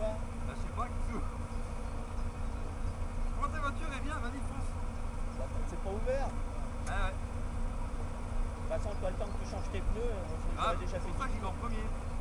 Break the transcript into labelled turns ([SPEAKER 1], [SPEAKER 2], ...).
[SPEAKER 1] quoi?
[SPEAKER 2] Bah, je sais pas, qu'est-ce que... Prends ta voiture et viens, vas-y, fonce.
[SPEAKER 1] Bah, c'est pas ouvert.
[SPEAKER 2] Ah ouais.
[SPEAKER 1] De toute façon, toi, le temps que tu changes tes pneus, on
[SPEAKER 2] Ah,
[SPEAKER 1] déjà
[SPEAKER 2] c'est
[SPEAKER 1] fait
[SPEAKER 2] pour ça que j'y vais en premier.